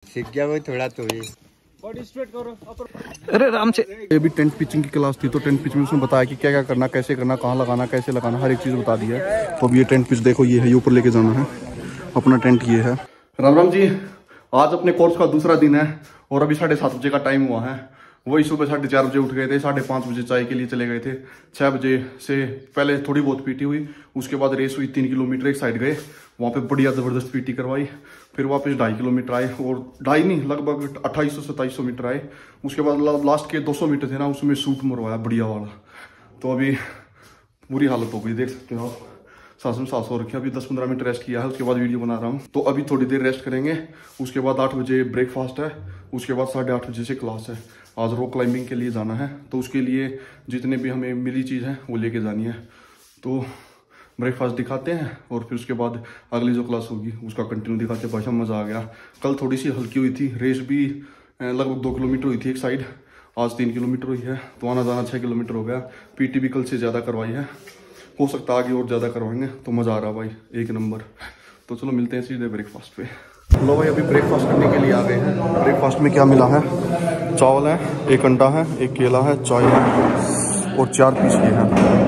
सीख गया कोई थोड़ा तो ही। बॉडी स्ट्रेट करो। अरे आराम से। ये भी टेंट पिचिंग की क्लास थी, तो टेंट पिच में उसने बताया कि क्या क्या करना, कैसे करना, कहाँ लगाना, कैसे लगाना, हर एक चीज़ बता दी है। तो अब ये टेंट पिच देखो, ये है, ये ऊपर लेके जाना है अपना टेंट, ये है। राम राम जी, आज अपने कोर्स का दूसरा दिन है और अभी 7:30 बजे का टाइम हुआ है। वही सुबह 4:30 बजे उठ गए थे, 5:30 बजे चाय के लिए चले गए थे। 6 बजे से पहले थोड़ी बहुत पीटी हुई, उसके बाद रेस हुई 3 किलोमीटर एक साइड गए, वहाँ पे बढ़िया ज़बरदस्त पीटी करवाई। फिर वापस 2.5 किलोमीटर आए, और 2.5 नहीं लगभग 2800-2700 मीटर आए। उसके बाद लास्ट के 200 मीटर थे ना, उसमें सूट मरवाया बढ़िया वाला। तो अभी बुरी हालत हो गई, देख सकते हो आप, सांस में सांस हो रखी है। अभी 10-15 मिनट रेस्ट किया है, उसके बाद वीडियो बना रहा हूँ। तो अभी थोड़ी देर रेस्ट करेंगे, उसके बाद 8 बजे ब्रेकफास्ट है, उसके बाद 8:30 बजे से क्लास है। आज रॉक क्लाइंबिंग के लिए जाना है, तो उसके लिए जितने भी हमें मिली चीज़ है वो लेके जानी है। तो ब्रेकफास्ट दिखाते हैं और फिर उसके बाद अगली जो क्लास होगी उसका कंटिन्यू दिखाते हैं। भाई मज़ा आ गया। कल थोड़ी सी हल्की हुई थी, रेस भी लगभग 2 किलोमीटर हुई थी एक साइड, आज 3 किलोमीटर हुई है। तो आना जाना 6 किलोमीटर हो गया। पीटी भी कल से ज़्यादा करवाई है, हो सकता है आगे और ज़्यादा करवाएंगे। तो मज़ा आ रहा भाई, एक नंबर। तो चलो मिलते हैं सीधे ब्रेकफास्ट पे। लो भाई, अभी ब्रेकफास्ट करने के लिए आ गए हैं। ब्रेकफास्ट में क्या मिला है? चावल है, 1 अंडा है, 1 केला है, चाय है और 4 पीस ये है।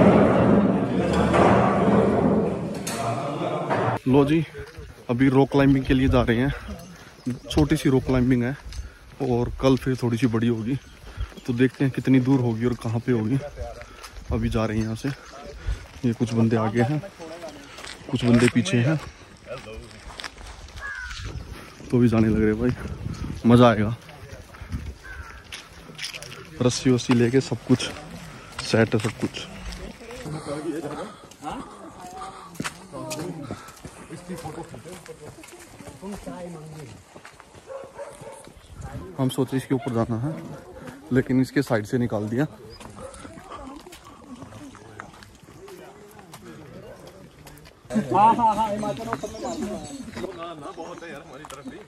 लो जी, अभी रॉक क्लाइंबिंग के लिए जा रहे हैं। छोटी सी रॉक क्लाइंबिंग है और कल फिर थोड़ी सी बड़ी होगी, तो देखते हैं कितनी दूर होगी और कहाँ पे होगी। अभी जा रहे हैं यहाँ से। ये कुछ बंदे आगे हैं, कुछ बंदे पीछे हैं, तो भी जाने लग रहे भाई, मज़ा आएगा। रस्सी वस्सी लेके सब कुछ सेट है, सब कुछ। हम सोचे इसके ऊपर जाना है, लेकिन इसके साइड से निकाल दिया। बहुत है यार हमारी तरफ भी।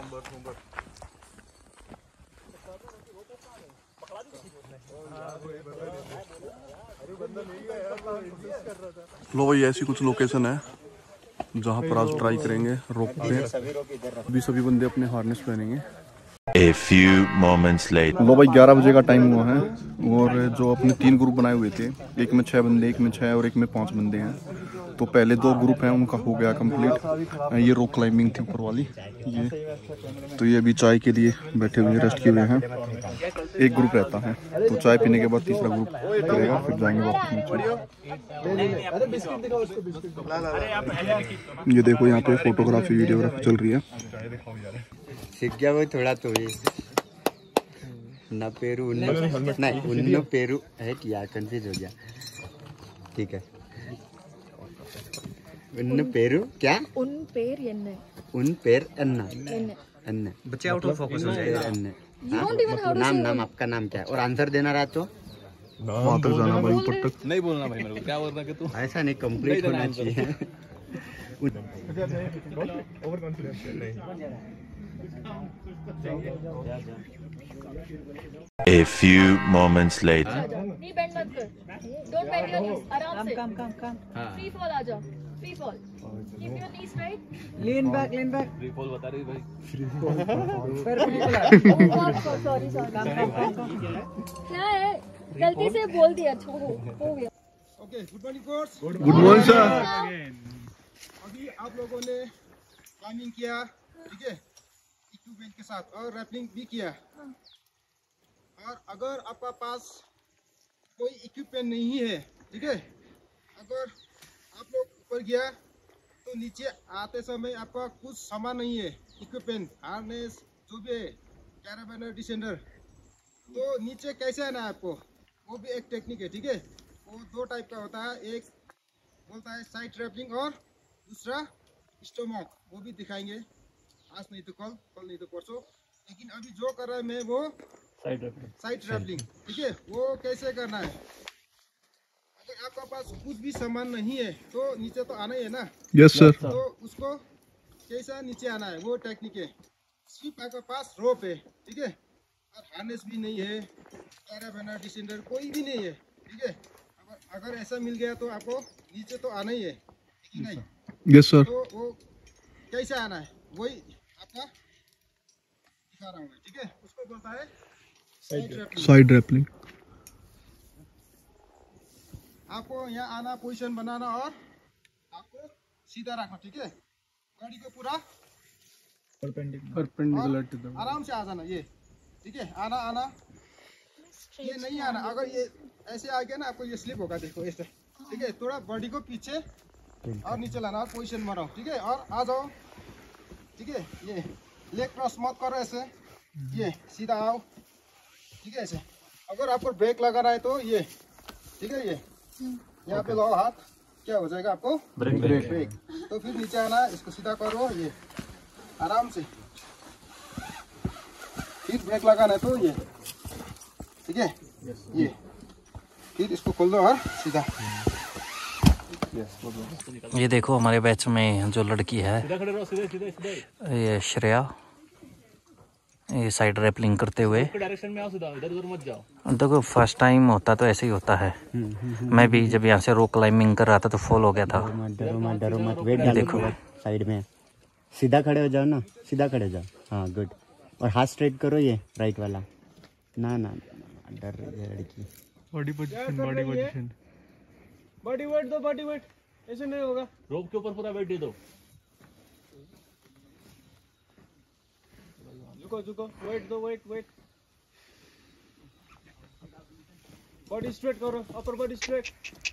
लो भाई, ऐसी कुछ लोकेशन है जहाँ पर आज ट्राई करेंगे रोप पे। अभी सभी बंदे अपने हार्नेस पहनेंगे। A few moments later. लो भाई, 11 बजे का टाइम हुआ है और जो अपने 3 ग्रुप बनाए हुए थे, एक में 6 बंदे, एक में 6 और एक में 5 बंदे हैं। तो पहले 2 ग्रुप हैं उनका हो गया कंप्लीट। ये रॉक क्लाइंबिंग थी ऊपर वाली, ये तो ये अभी चाय के लिए बैठे हुए रेस्ट किए हुए हैं। एक ग्रुप रहता है, तो चाय पीने के बाद तीसरा ग्रुप करेगा, फिर जाएंगे वापस नीचे। ये देखो यहाँ पे फोटोग्राफी वीडियोग्राफी चल रही है। सीख गया कोई थोड़ा तो ही। ना पेरू नहीं, उन्नो पेरू है कि यार, कंफ्यूज हो गया। ठीक है, उन्न पेरू क्या? उन पेर अन्ना अन्ना। बच्चे आउट ऑफ फोकस हो जाएगा। नाम आपका नाम क्या है? और आंसर देना रहा तो वहाँ तक जाना भाई, ऊपर तक नहीं बोलना भाई मेरे को। क्या बोल रहा है तू? ऐसा नहीं, कंप्लीट होना चाहिए। ओवर कॉन्फिडेंस नहीं। A few moments later. नहीं बेंड मत कर, डोंट बेंड योर नीज, आराम से काम फ्री फॉल आ जाओ, free fall, keep your knees straight, lean back free fall बता रही भाई। सॉरी क्या है, गलती से बोल दिया, हो गया। Okay, good morning course. Good morning sir. अभी आप लोगों ने क्लाइंबिंग किया, ठीक है, इक्विपमेंट के साथ, और रैपलिंग भी किया। और अगर आपका पास कोई इक्विपमेंट नहीं है, ठीक है, अगर आप लोग ऊपर गया तो नीचे आते समय आपका कुछ सामान नहीं है, इक्विपमेंट, हार्नेस, जो भी है, कैराबैनर, डिसेंडर, तो नीचे कैसे आना है आपको, वो भी एक टेक्निक है, ठीक है। वो 2 टाइप का होता है, एक बोलता है साइड ट्रैपलिंग और दूसरा स्टोमॉक, वो भी दिखाएंगे आज नहीं तो कल नहीं तो परसों। लेकिन अभी जो कर रहा है मैं वो साइड ट्रैपलिंग, ठीक है। वो कैसे करना है, अगर आपका पास कुछ भी सामान नहीं है तो नीचे तो आना ही है ना। Yes sir. तो उसको कैसा नीचे आना है वो टेक्निक है। सिर्फ आपके पास रोप है, ठीक है, और हार्नेस भी नहीं है, कैराबैनर, डिसेंडर कोई भी नहीं है, ठीक है। अगर ऐसा मिल गया तो आपको नीचे तो आना ही है, ठीक है नहीं? Yes sir. तो वो कैसे आना है, वही आपका दिखा रहा हूँ मैं, ठीक है। उसको बोलता है साइड रैपलिंग। आपको यहाँ आना, पोजीशन बनाना और आपको सीधा रखना, ठीक है। गाड़ी को पूरा परपेंडिकुलर टू द, आराम से आ जाना, ये ठीक है। आना आना, ये नहीं आना। अगर ये ऐसे आ गया ना, आपको ये स्लिप होगा, देखो ऐसे, ठीक है। थोड़ा बॉडी को पीछे और नीचे लाना और पोजीशन बनाओ, ठीक है। और आ जाओ, ठीक है। ये लेग क्रॉस मत करो ऐसे, ये सीधा आओ, ठीक है। ऐसे अगर आपको ब्रेक लगाना है तो ये, ठीक है। ये यहाँ पे लो हाथ, क्या हो जाएगा आपको ब्रेक। तो फिर नीचे आना, इसको सीधा करो, ये आराम से। फिर ब्रेक लगाना है तो ये, ठीक है। ये फिर इसको खोल दो और सीधा। ये देखो हमारे बैच में जो लड़की है, ये श्रेया, ये साइड रैपलिंग करते हुए। डायरेक्शन में आओ, सीधा इधर उधर मत जाओ। देखो फर्स्ट टाइम होता तो ऐसे ही होता है। मैं भी जब यहाँ से रॉक क्लाइंबिंग कर रहा था तो फॉल हो गया था। डरो मत, वेट डालो देखो साइड में। सीधा खड़े हो जाओ ना, सीधा खड़े हो जाओ, हाँ गुड। और हाथ स्ट्रेट करो, ये राइट वाला। ना ना डर रही है लड़की। Body position, body position, body weight दो, बॉडी वेट, ऐसे नहीं होगा। रोप के ऊपर पूरा वेट दे दो। झुको झुको, वेट दो, वेट वेट। बॉडी स्ट्रेट करो, अपर बॉडी स्ट्रेट।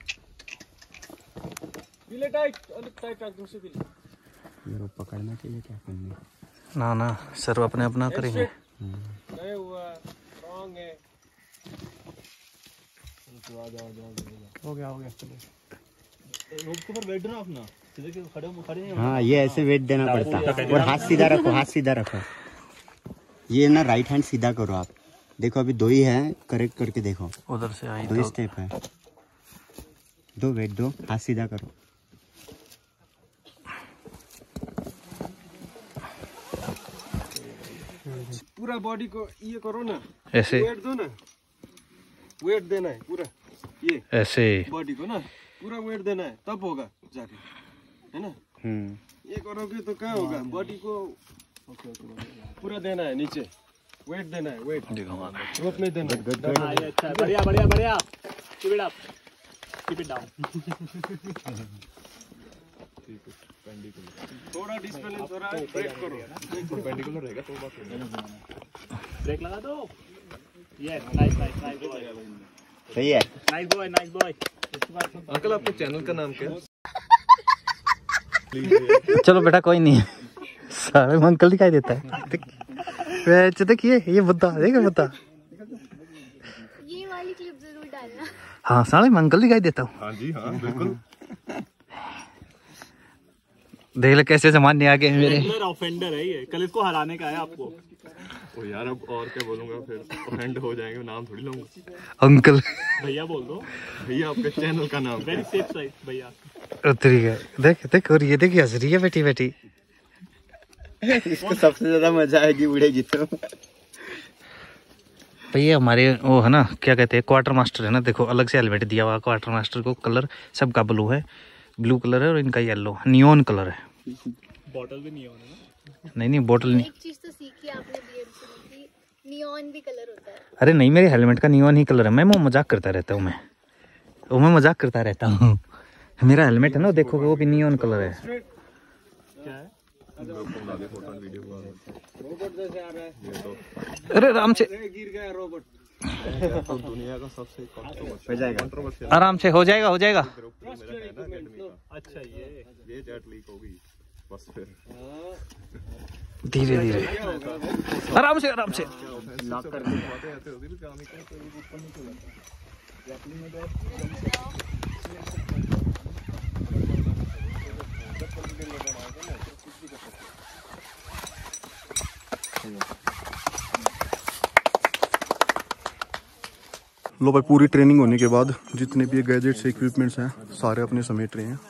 ढीले टाइट, अलग टाइट रख, दूसरे के लिए। मेरे को पकड़ना चाहिए क्या करना? ना ना सर अपने अपना करेंगे। नहीं हुआ, रॉन्ग है। हो गया चलो। रोप के ऊपर वेट देना अपना, सीधे के खड़े नहीं। हाँ, ये ऐसे वेट देना पड़ता है। और हाथ सीधा रखो, हाथ सीधा रखो। ये ना राइट हैंड सीधा करो आप। देखो अभी दो ही है, करेक्ट करके देखो। उधर से आई दो ही तो स्टेप है। दो वेट दो, हाथ सीधा करो। पूरा बॉडी को ये करो ना, ऐसे, वेट दो ना, वेट देना है पूरा। ये ऐसे बॉडी को ना पूरा वेट देना है, तब होगा जाके, है ना। ये करोगे तो क्या होगा, बॉडी को पूरा देना है, नीचे वेट देना है, वेट रोप नहीं देना है। अच्छा, बढ़िया बढ़िया बढ़िया, keep it up, keep it down. थोड़ा डिस्बैलेंस हो रहा है, ब्रेक करो। परपेंडिकुलर रहेगा तो बात, ब्रेक लगा दो। Yes, nice nice nice boy, सही है, nice boy nice boy. Uncle आपके चैनल का नाम क्या है? चलो बेटा कोई नहीं, सारे में अंकल दिखाई देता है। देखिए ये बुद्धा, देखो बुद्धा। ये वाली क्लिप जरूर डालना। हाँ साले में अंकल दिखाई देता हूँ। हाँ जी हाँ बिल्कुल। देख लो कैसे सामान्य आगे हैं मेरे। ऑफेंडर है ये, कल इसको हराने का है आपको। ओ यार अब और क्या बोलूंगा, फिर ऑफेंड हो जाएंगे, नाम थोड़ी लूंगा। अंकल भैया बोल दो, भैया आपके चैनल का नाम। वेरी सेफ साइड भैया। ठीक है, देख देख, और ये देखिए हंस रही है बेटी बेटी। इसको सबसे ज्यादा मजा आएगी उड़ेगी तो। भैया हमारे वो है ना, क्या कहते हैं, क्वार्टर मास्टर है ना। देखो अलग से हेलमेट दिया हुआ क्वार्टर मास्टर को। कलर सबका ब्लू है, ब्लू कलर है, और इनका येलो नियॉन कलर है। बॉटल भी नियॉन है ना? नहीं बॉटल नहीं। एक चीज तो सीखी आपने बीएड से कि नियॉन भी कलर होता है। अरे नहीं, मेरे हेलमेट का नियॉन ही कलर है। मैं वो मजाक करता रहता हूँ, मैं मजाक करता रहता हूँ। मेरा हेलमेट है ना, देखोगे वो भी नियॉन कलर है। क्या है? रोबोट जैसे आ रहा है। अरे आराम से, गिर गया रोबोट। दुनिया का सबसे हो जाएगा, आराम से हो जाएगा, हो जाएगा। अच्छा ये जेट लीक होगी बस, फिर धीरे धीरे, आराम से आराम से। लॉक कर लो भाई, पूरी ट्रेनिंग होने के बाद जितने भी गैजेट्स इक्विपमेंट्स हैं सारे अपने समेट रहे हैं।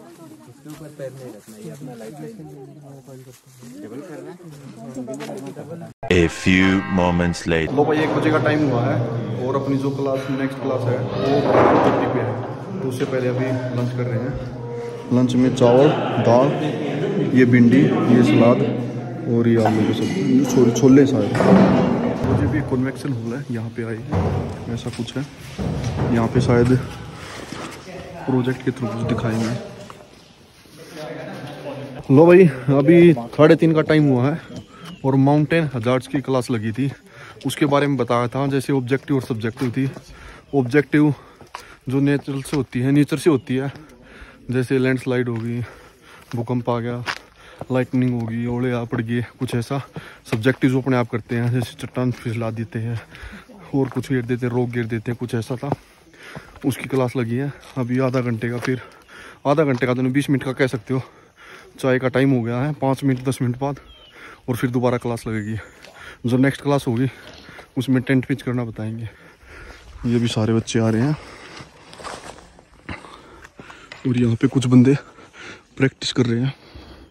A few moments later. लो भाई, 1 बजे का टाइम हुआ है और अपनी जो क्लास नेक्स्ट क्लास है वो 2:30 पे है। तो उससे पहले अभी लंच कर रहे हैं। लंच में चावल, दाल, ये भिंडी, ये सलाद, और ये आलू की सब्जी, छोले शायद। मुझे भी कन्वेक्शन हॉल है, यहाँ पे आए हैं, ऐसा कुछ है। यहाँ पे शायद प्रोजेक्ट के थ्रू कुछ दिखाएंगे। लो भाई, अभी 3:30 का टाइम हुआ है और माउंटेन हजार्ड्स की क्लास लगी थी, उसके बारे में बताया था। जैसे ऑब्जेक्टिव और सब्जेक्टिव थी। ऑब्जेक्टिव जो नेचर से होती है, जैसे लैंडस्लाइड होगी, भूकंप आ गया, लाइटनिंग होगी, ओले आ पड़ गए, कुछ ऐसा। सब्जेक्टिव जो अपने आप करते हैं, जैसे चट्टान फिसला देते हैं और कुछ गिर देते हैं, रोक गिर देते हैं, कुछ ऐसा था। उसकी क्लास लगी है अभी आधा घंटे का। फिर आधा घंटे का तो 20 मिनट का कह सकते हो, चाय का टाइम हो गया है, 5 मिनट 10 मिनट बाद और फिर दोबारा क्लास लगेगी। जो नेक्स्ट क्लास होगी उसमें टेंट पिच करना बताएंगे। ये भी सारे बच्चे आ रहे हैं और यहाँ पे कुछ बंदे प्रैक्टिस कर रहे हैं।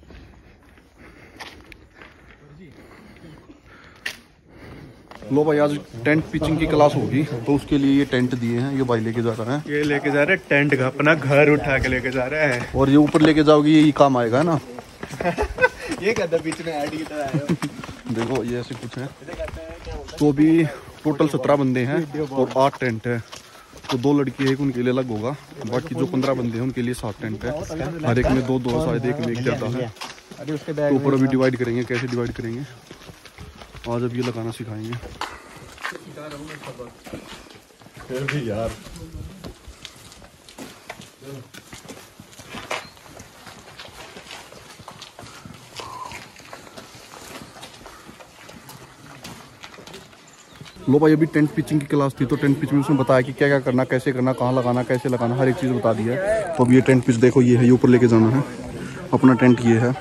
लो भाई, आज टेंट पिचिंग की क्लास होगी तो उसके लिए ये टेंट दिए हैं, ये भाई लेके जा रहा है। ये लेके जा रहे हैं टेंट का, अपना घर उठा के लेके जा रहा है। और ये ऊपर लेके जाओगे, ये काम आएगा, है ना। ये कहता बीच में ऐड की तरह है। देखो ये ऐसे कुछ है। तो अभी टोटल 17 बंदे हैं और 8 टेंट है। तो 2 लड़की है, उनके लिए अलग होगा। बाकी जो 15 बंदे हैं उनके लिए 7 टेंट है। हर एक में 2-2 शायद, एक में 1 ज़्यादा है। तो ऊपर अभी डिवाइड करेंगे, कैसे डिवाइड करेंगे आज अब ये लगाना सिखाएंगे। फिर भी यार लो भाई, अभी टेंट पिचिंग की क्लास थी तो टेंट पिच में उसने बताया कि क्या क्या करना, कैसे करना, कहाँ लगाना, कैसे लगाना, हर एक चीज़ बता दी है। तो अब ये टेंट पिच देखो, ये है, ये ऊपर लेके जाना है। अपना टेंट ये है।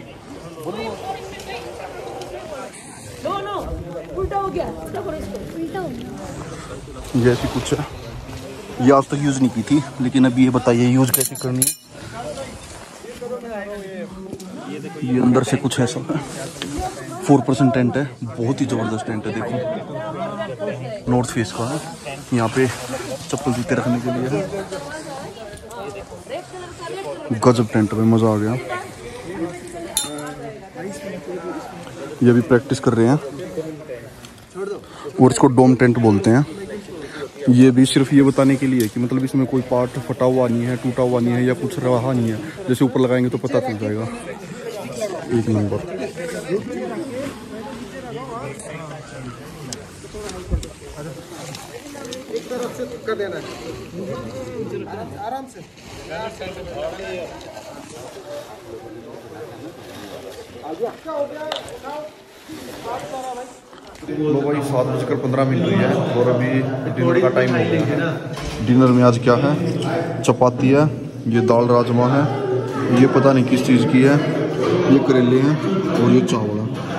ये ऐसी कुछ है, ये आज तक यूज़ नहीं की थी, लेकिन अभी ये बताइए यूज़ कैसे करनी है। ये अंदर से कुछ ऐसा है, 4% टेंट है, बहुत ही ज़बरदस्त टेंट है। देखो नॉर्थ फेस का है, यहाँ पे चप्पल जूते रखने के लिए है। गजब टेंट में मज़ा आ गया। ये भी प्रैक्टिस कर रहे हैं और इसको डोम टेंट बोलते हैं। ये भी सिर्फ ये बताने के लिए कि मतलब इसमें कोई पार्ट फटा हुआ नहीं है, टूटा हुआ नहीं है या कुछ रहा नहीं है। जैसे ऊपर लगाएंगे तो पता चल जाएगा। 1 नंबर। एक तरफ से कर देना है आराम से। लो भाई, 7:15 हुई है और अभी डिनर का टाइम हो गया है। डिनर में आज क्या है, चपाती है, ये दाल राजमा है, ये पता नहीं किस चीज़ की है, ये करेले हैं और ये चावल है।